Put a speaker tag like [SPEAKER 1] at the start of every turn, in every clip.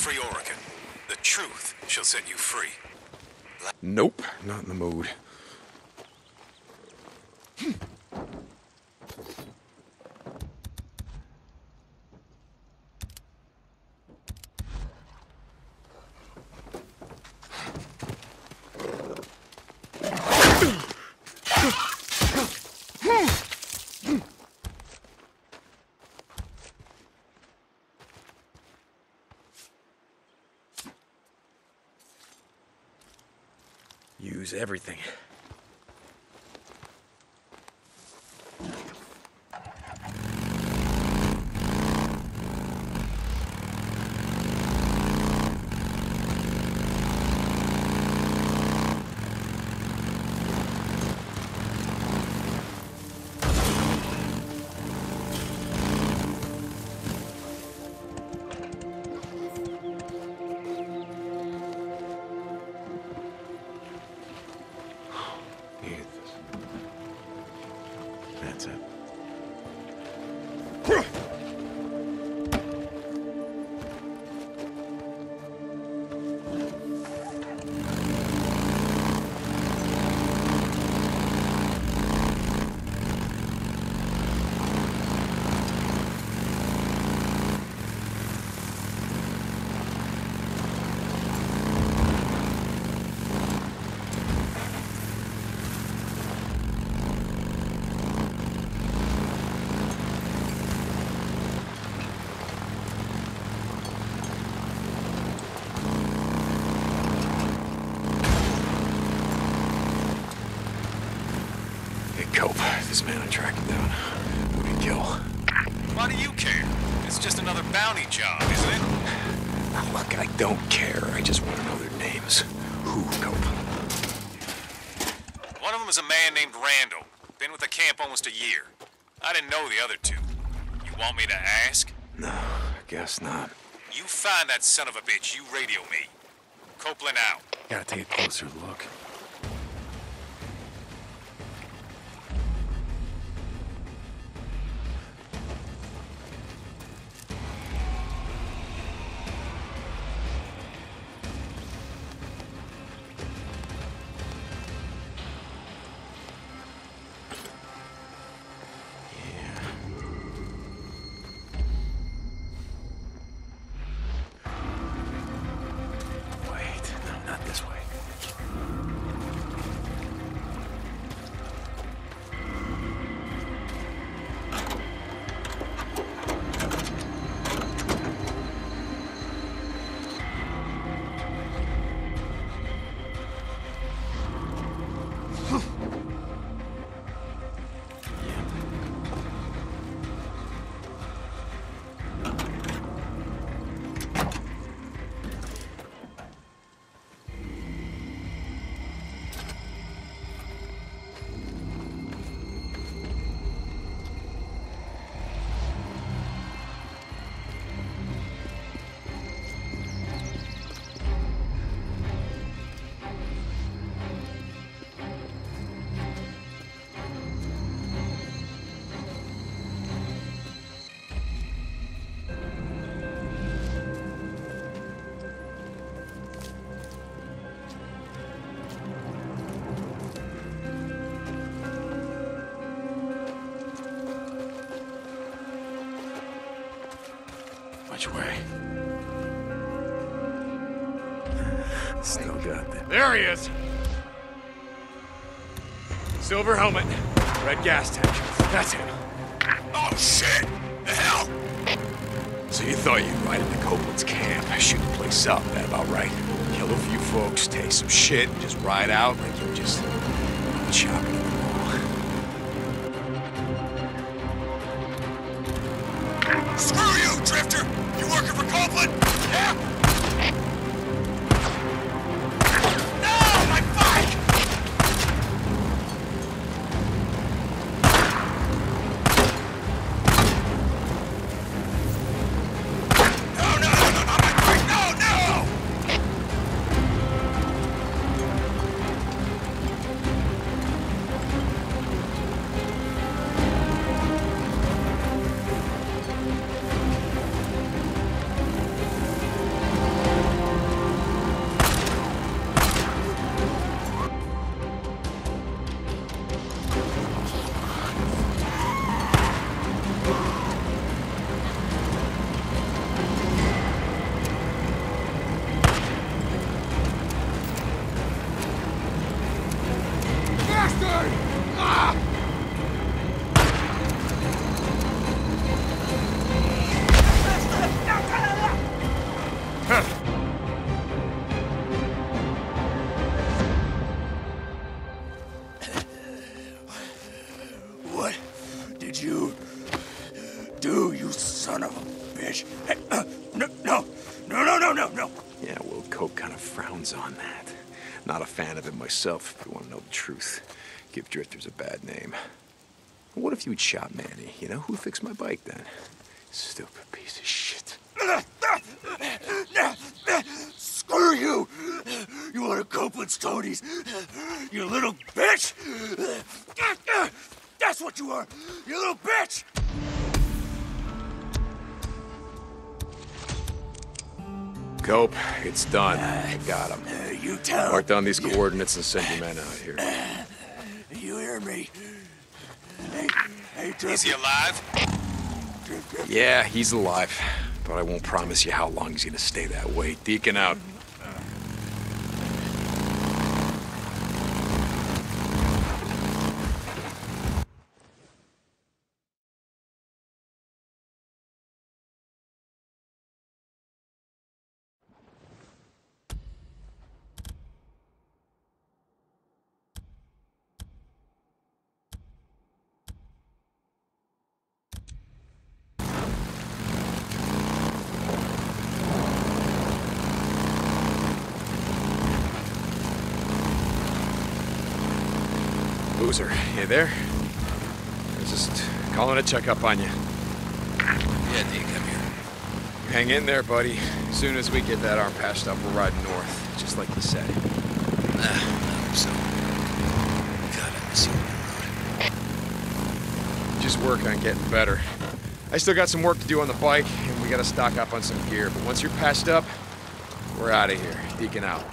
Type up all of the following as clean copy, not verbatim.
[SPEAKER 1] free Oregon. The truth shall set you free.
[SPEAKER 2] Nope, not in the mood. Use everything. That's it. This man I tracked him down. Who'd he kill?
[SPEAKER 1] Why do you care? It's just another bounty job, isn't it?
[SPEAKER 2] Now, look, I don't care. I just want to know their names. Who, Cope?
[SPEAKER 1] One of them is a man named Randall. Been with the camp almost a year. I didn't know the other two. You want me to ask?
[SPEAKER 2] No, I guess not.
[SPEAKER 1] You find that son of a bitch, you radio me. Copeland out.
[SPEAKER 2] Gotta take a closer look. Which way? Still got that.
[SPEAKER 3] There he is! Silver helmet, red gas tank. That's him.
[SPEAKER 1] Oh, shit! The hell?
[SPEAKER 2] So you thought you'd ride into Copeland's camp, shoot the place up, that about right? Kill a few folks, take some shit, and just ride out like you just chopping at the mall.
[SPEAKER 1] Screw you, Drifter! You working for Copeland? Yeah? No, my bike! No, not my bike! No!
[SPEAKER 2] son of a bitch. Hey, no. Yeah, well, Cope kind of frowns on that. Not a fan of it myself, if you want to know the truth. Give drifters a bad name. What if you'd shot Manny? You know, who'd fix my bike then? Stupid piece of shit. Screw you! You want to cope with Tony's? You little bitch! That's what you are! You little bitch! Cope, it's done. I got him. You tell. Mark down these coordinates and send your men out here. You hear me? Hey,
[SPEAKER 1] Is he alive?
[SPEAKER 2] Yeah, he's alive. But I won't promise you how long he's gonna stay that way. Deacon out. Boozer, you there? I was just calling to check up on you.
[SPEAKER 1] Yeah, Deke, I'm here.
[SPEAKER 2] Hang in there, buddy. As soon as we get that arm patched up, we're riding north, just like you said.
[SPEAKER 1] I hope so. God, I miss you on the road.
[SPEAKER 2] Just work on getting better. I still got some work to do on the bike, and we gotta stock up on some gear. But once you're patched up, we're out of here. Deacon out.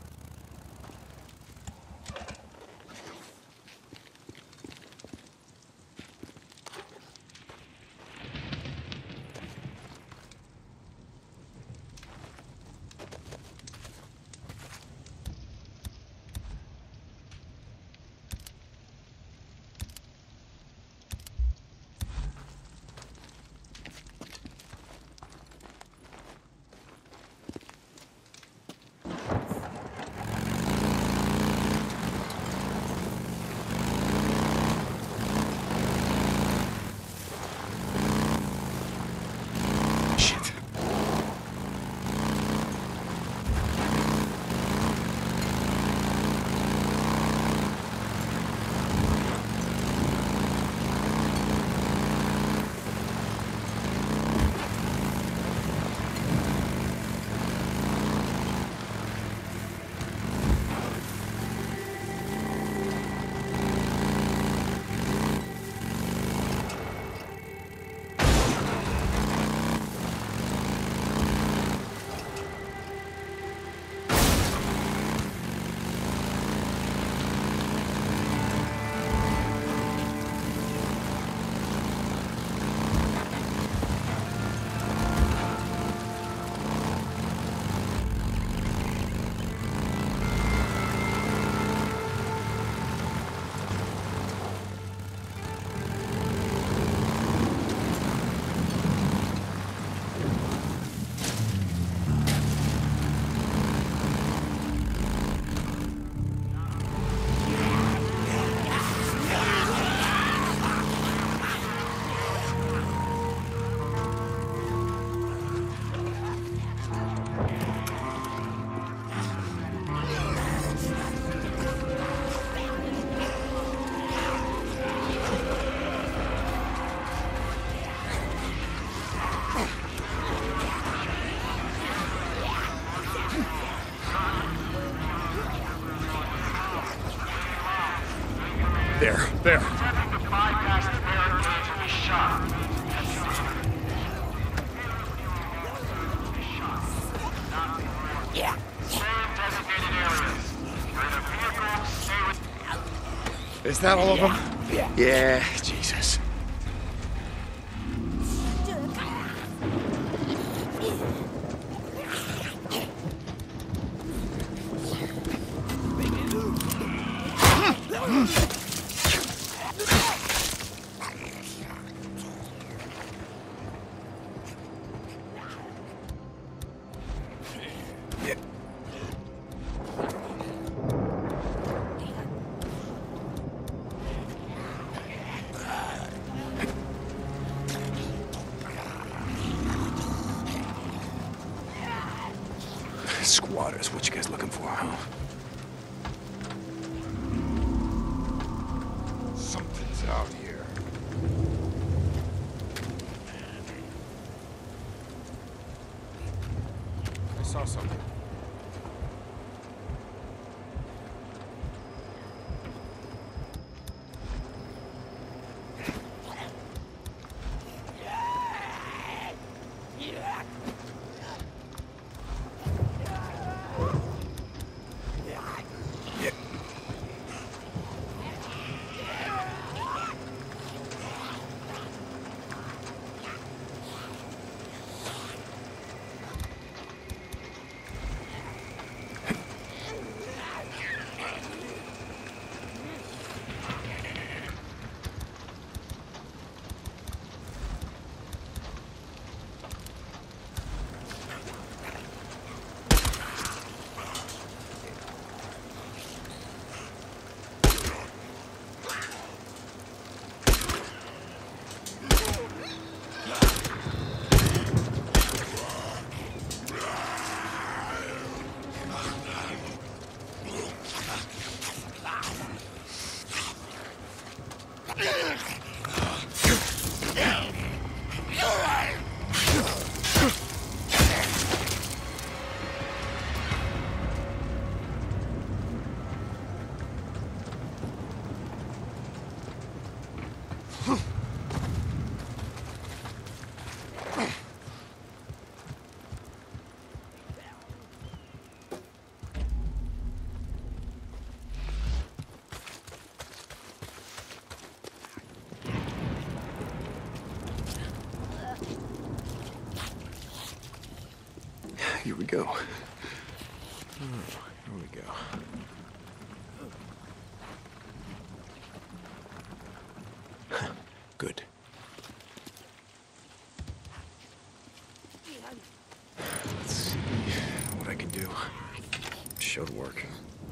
[SPEAKER 2] There.
[SPEAKER 4] Yeah.
[SPEAKER 2] Is that all of them? Yeah, Jesus. squatters. What you guys looking for, huh?
[SPEAKER 3] Something's out here. I saw something.
[SPEAKER 2] Here we go. Here we go. Good. Let's see what I can do. Should work.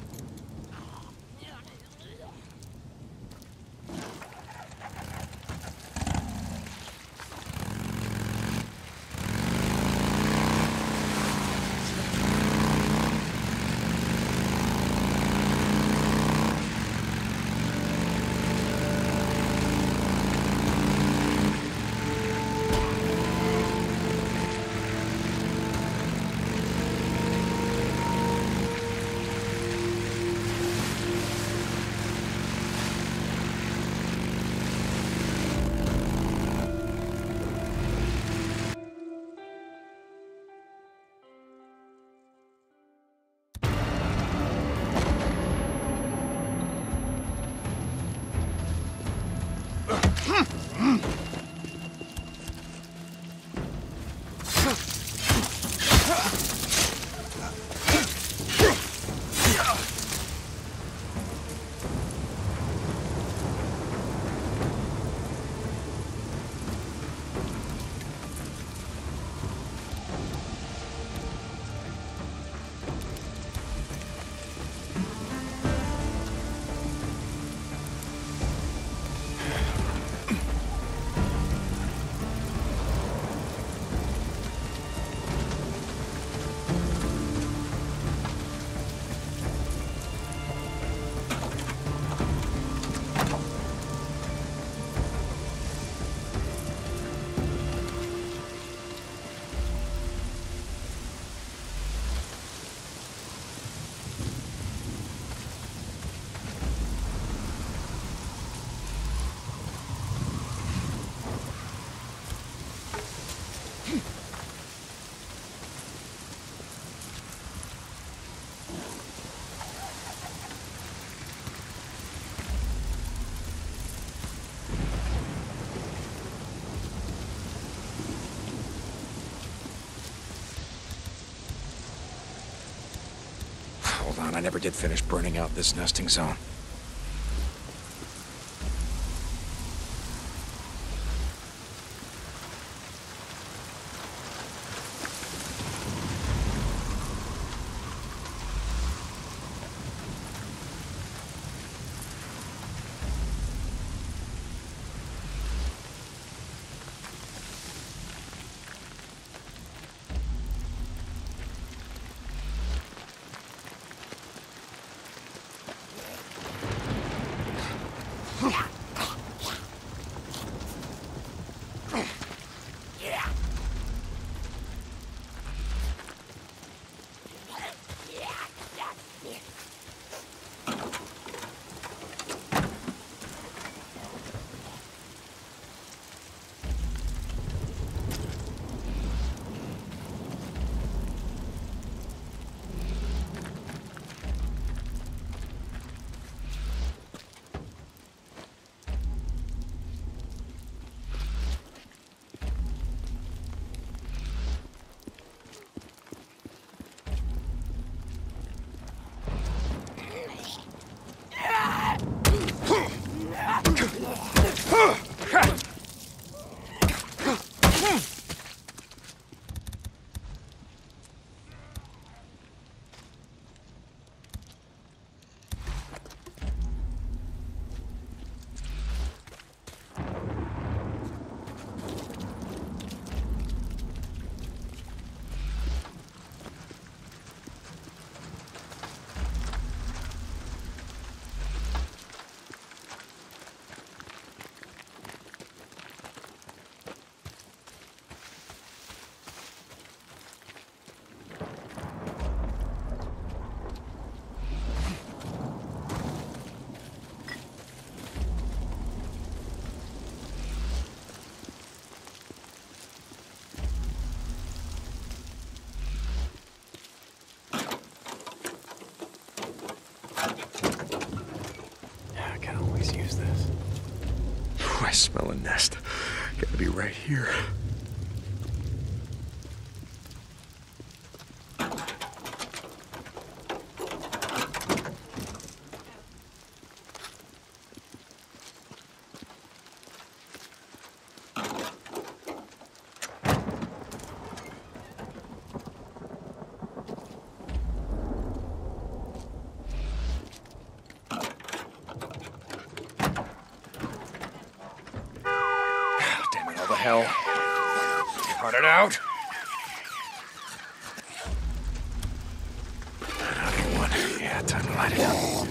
[SPEAKER 2] Hold on, I never did finish burning out this nesting zone. I smell a nest. Gotta be right here. Hell. Cut it out. Another one. Yeah, time to light it up.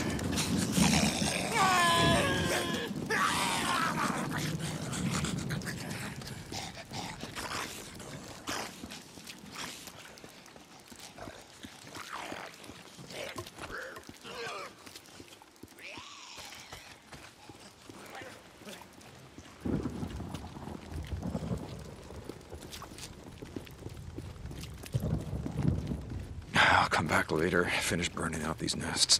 [SPEAKER 2] I'll come back later, finish burning out these nests.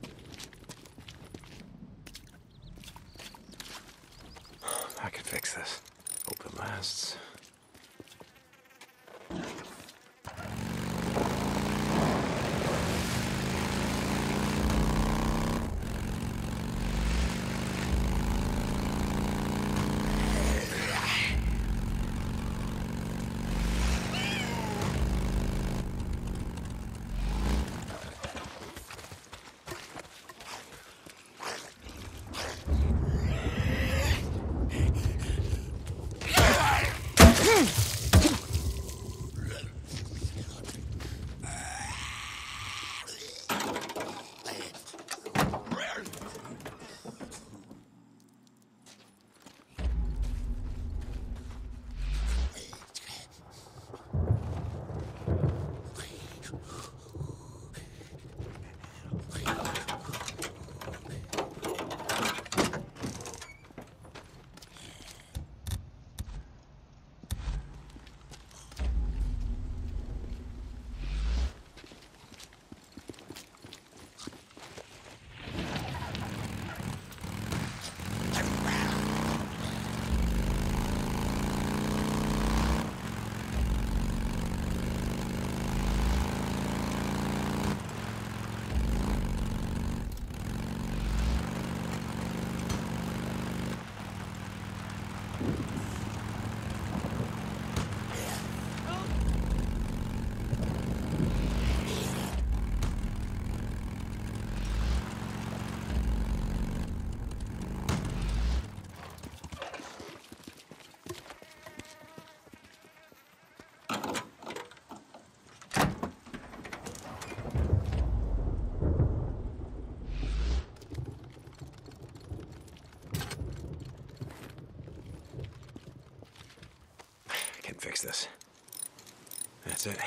[SPEAKER 2] I can fix this. Hope it lasts. fix this. That's it.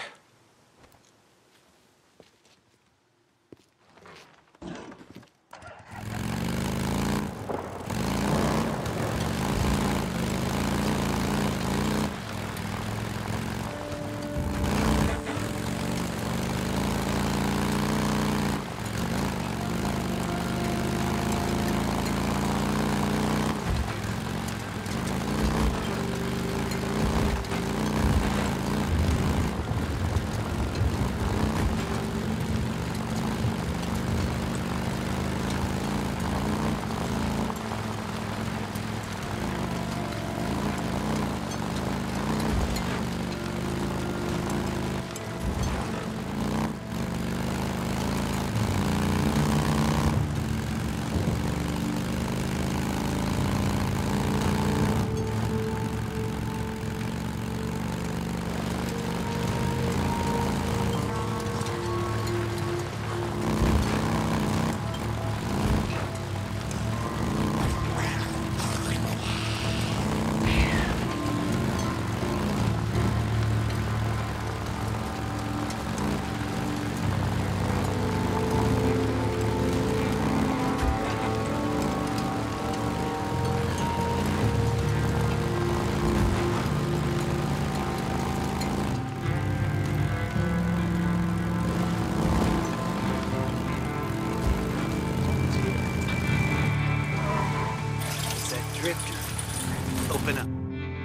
[SPEAKER 4] Open up.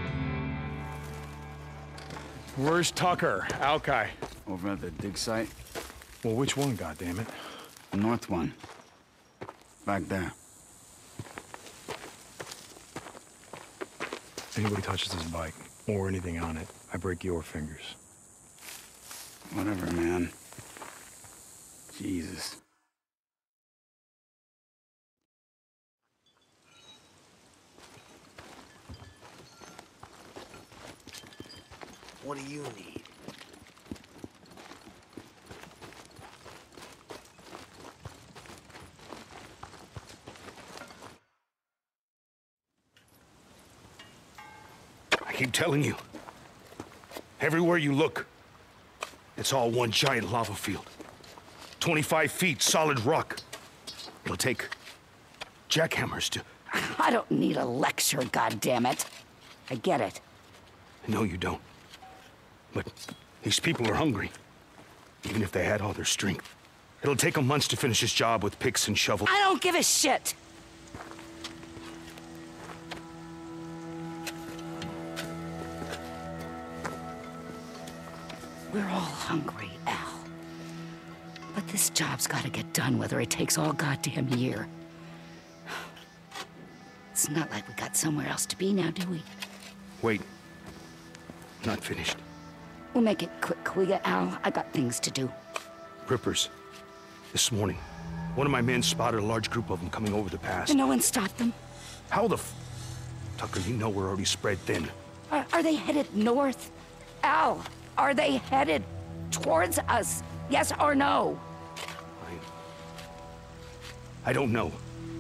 [SPEAKER 3] Where's Tucker? Alki.
[SPEAKER 5] Over at the dig site?
[SPEAKER 3] Well, which one, goddammit?
[SPEAKER 5] The north one. Back there.
[SPEAKER 3] Anybody touches this bike, or anything on it, I break your fingers.
[SPEAKER 5] Whatever, man. Jesus.
[SPEAKER 4] What do you need?
[SPEAKER 6] I keep telling you. Everywhere you look, it's all one giant lava field. 25 feet solid rock. It'll take jackhammers to...
[SPEAKER 7] I don't need a lecture, goddammit. I get it.
[SPEAKER 6] No, you don't. But these people are hungry. Even if they had all their strength. It'll take them months to finish this job with picks and shovels.
[SPEAKER 7] I don't give a shit! We're all hungry, Al. But this job's gotta get done whether it takes all goddamn year. It's not like we got somewhere else to be now, do we?
[SPEAKER 6] Wait. Not finished.
[SPEAKER 7] We'll make it quick, will ya, Al? I got things to do.
[SPEAKER 6] Rippers. This morning, one of my men spotted a large group of them coming over the pass.
[SPEAKER 7] And no one stopped them?
[SPEAKER 6] How the f... Tucker, you know we're already spread thin.
[SPEAKER 7] Are they headed north? Al, are they headed towards us? Yes or no?
[SPEAKER 6] I don't know.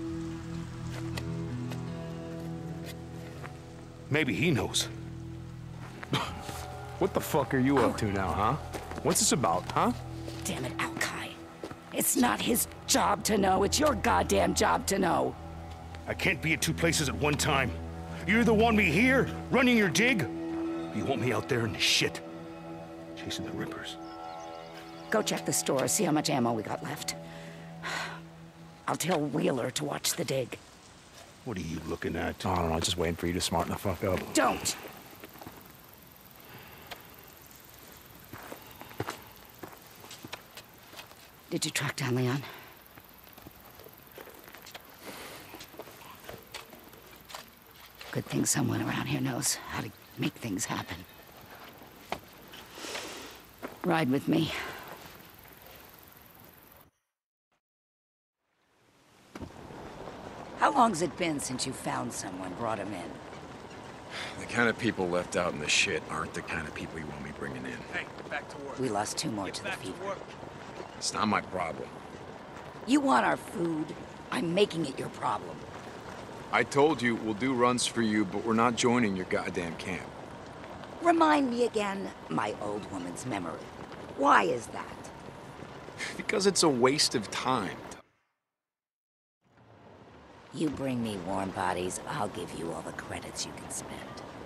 [SPEAKER 6] Maybe he knows.
[SPEAKER 3] What the fuck are you up to now, huh? What's this about, huh?
[SPEAKER 7] Damn it, Alki. It's not his job to know, it's your goddamn job to know.
[SPEAKER 6] I can't be at two places at one time. You either want me here, running your dig, or you want me out there in the shit, chasing the Rippers.
[SPEAKER 7] Go check the store, see how much ammo we got left. I'll tell Wheeler to watch the dig.
[SPEAKER 6] What are you looking at?
[SPEAKER 3] I don't know, just waiting for you to smarten the fuck up.
[SPEAKER 7] Don't! Did you track down Leon? Good thing someone around here knows how to make things happen. Ride with me. How long's it been since you found someone, brought him in?
[SPEAKER 2] The kind of people left out in the shit aren't the kind of people you want me bringing in.
[SPEAKER 4] Hey, back to work.
[SPEAKER 7] We lost 2 more
[SPEAKER 4] Get
[SPEAKER 7] to the
[SPEAKER 4] back to
[SPEAKER 7] fever.
[SPEAKER 4] work.
[SPEAKER 2] It's not my problem.
[SPEAKER 7] You want our food? I'm making it your problem.
[SPEAKER 2] I told you we'll do runs for you, but we're not joining your goddamn camp.
[SPEAKER 7] Remind me again, my old woman's memory. Why is that?
[SPEAKER 2] Because it's a waste of time.
[SPEAKER 7] You bring me warm bodies, I'll give you all the credits you can spend.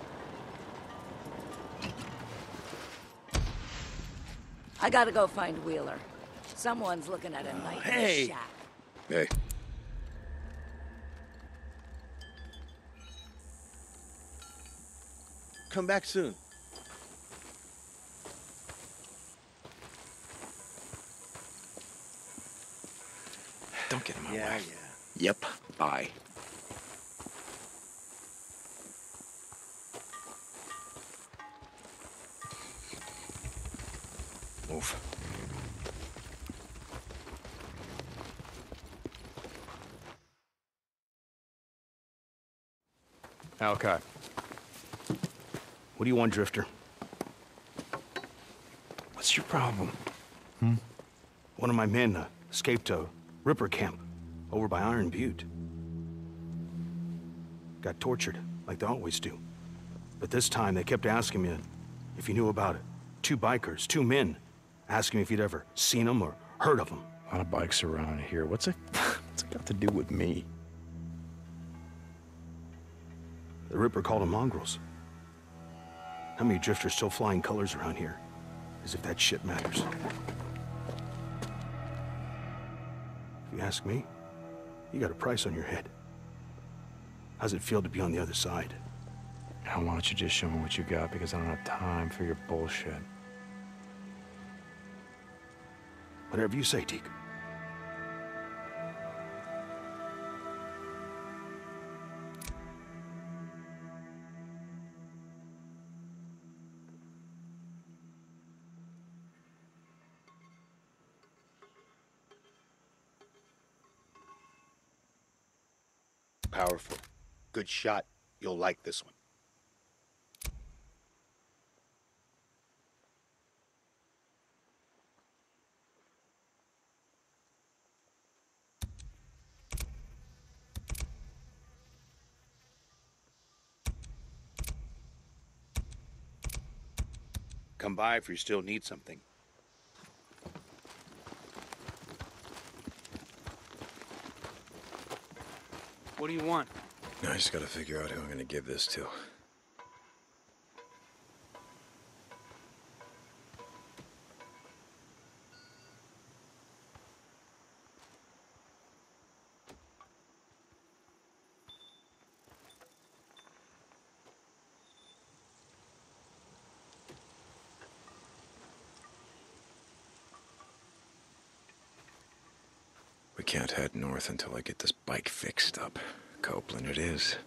[SPEAKER 7] I gotta go find Wheeler. Someone's looking at a night in the shack.
[SPEAKER 2] Hey.
[SPEAKER 4] Come back soon.
[SPEAKER 2] Don't get in my way.
[SPEAKER 4] Yeah.
[SPEAKER 2] Yep. Bye. Move.
[SPEAKER 6] Okay. What do you want, Drifter?
[SPEAKER 2] What's your problem?
[SPEAKER 6] One of my men escaped a Ripper camp over by Iron Butte. Got tortured, like they always do. But this time they kept asking me if you knew about it. Two bikers, two men, asking me if you'd ever seen them or heard of them.
[SPEAKER 2] A lot of bikes around here. What's it got to do with me?
[SPEAKER 6] The Ripper called them mongrels. How many drifters still flying colors around here? As if that shit matters. If you ask me, you got a price on your head. How's it feel to be on the other side?
[SPEAKER 2] Now, why don't you just show me what you got, because I don't have time for your bullshit.
[SPEAKER 6] Whatever you say, Deacon.
[SPEAKER 4] Powerful. Good shot. You'll like this one. Come by if you still need something.
[SPEAKER 8] What do you want?
[SPEAKER 2] I just gotta figure out who I'm gonna give this to. We can't head north until I get this bike fixed up. Copeland it is.